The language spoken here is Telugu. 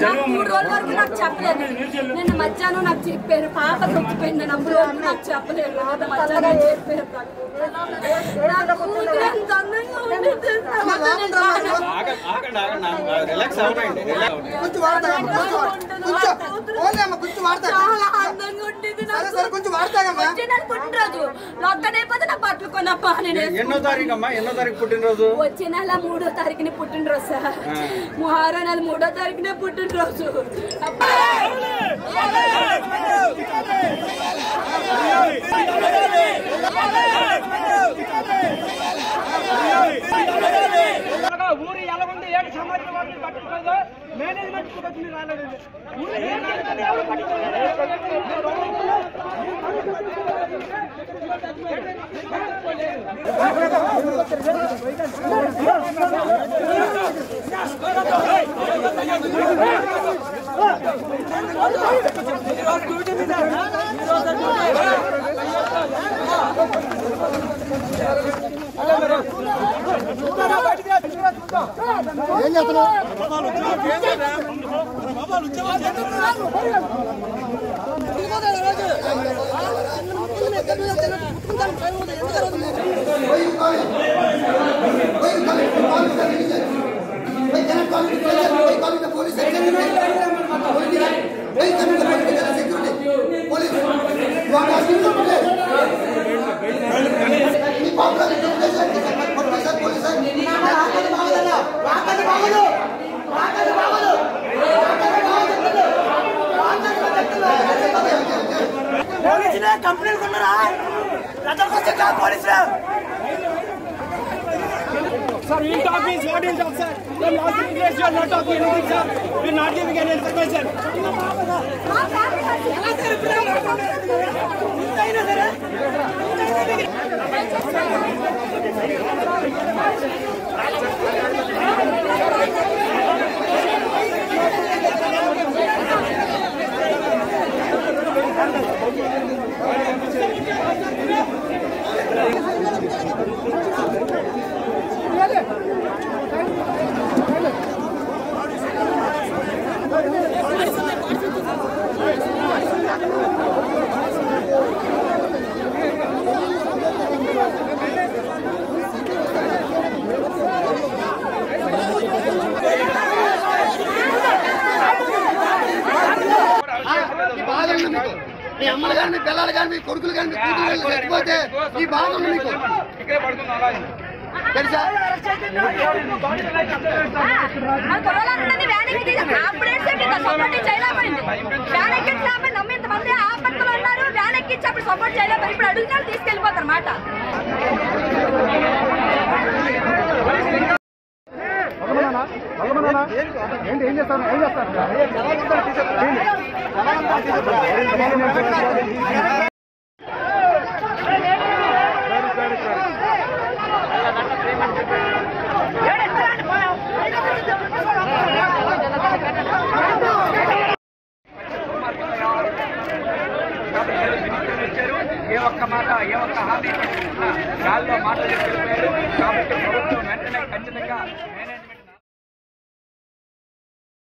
3 రోజుల వరకు నాకు చెప్పలేదు. నిన్న మధ్యాహ్నం నాకు చెప్పారు పాప చచ్చిపోయింది, నమ్ములు నాకు చెప్పలేదు. చెప్పారు పుట్టినరోజు లాక్డౌన్ అయిపోతే నా బట్టలు కొనప్పా. ఎన్నో తారీఖు పుట్టినరోజు? వచ్చే నెల 3వ తారీఖుని పుట్టినరోజు సార్. 6వ నెల 3వ తారీఖునే పుట్టినరోజు. ఊరు ఎలా ఉంది ఏడు సమాజం పట్టుకోదు మేనేజ్మెంట్ రాలేదు. ఏం చేస్తున్నావు? కంపెనీలు కొన్నారా? పోలీసులు Sir, we talk is what is up, sir. The last English, you are not talking anything, sir. We are not giving any information. మీ అమ్మలు కానీ మీ పిల్లలు కానీ మీ కొడుకులు కానీ మీ కూతురు లేకపోతే ఈ బాధ ఉంది మీకు తెలుసా? తీసుకెళ్ళిపోతారు మాట. ఏంటి ఏం చేస్తాను ఏం చేస్తాను ఏ ఒక్క మాట ఏ ఒక్క హామీ గాల్లో మాటలు చెప్పారు. కాబట్టి ప్రభుత్వం వెంటనే ఖచ్చితంగా